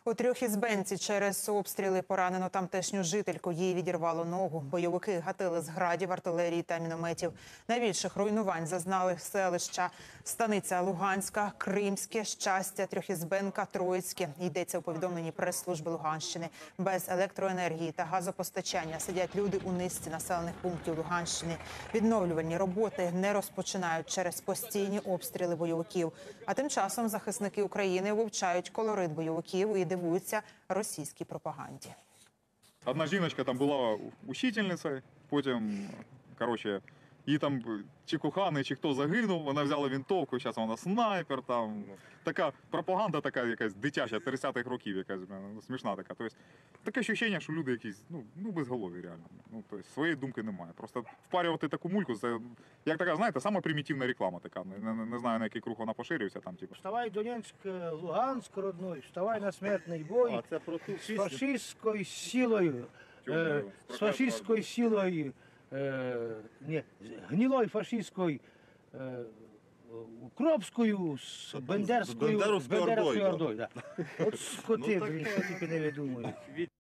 У Трьохізбенці через обстріли поранено тамтешню жительку. Їй відірвало ногу. Бойовики гатили з градів, артилерії та мінометів. Найбільших руйнувань зазнали селища Станиця Луганська, Кримське, Щастя, Трьохізбенка, Троїцьке. Йдеться у повідомленні прес-служби Луганщини. Без електроенергії та газопостачання сидять люди у низці населених пунктів Луганщини. Відновлювальні роботи не розпочинають через постійні обстріли бойовиків. А тим часом захисники України вивчають колорит бойовиків і дивуються російській пропаганді. Одна жіночка там була учительницею, потім, її там чи коханий, чи хто загинув, вона взяла винтовку, зараз вона снайпер, там. Така пропаганда така якась дитяча, 30-х років якась, смішна така. Тобто, таке відчуття, що люди якісь, безголові реально. Тобто, своєї думки немає. Просто впарювати таку мульку, це, як така, знаєте, сама примітивна реклама така. Не знаю, на який круг вона поширюється там, типу. Вставай, Донецк, Луганськ родной, вставай на смертний бой з фашистською силою, гнилою фашистською, Укропською, з Бендерською ордою. От скоти, блін, що тільки не видумують.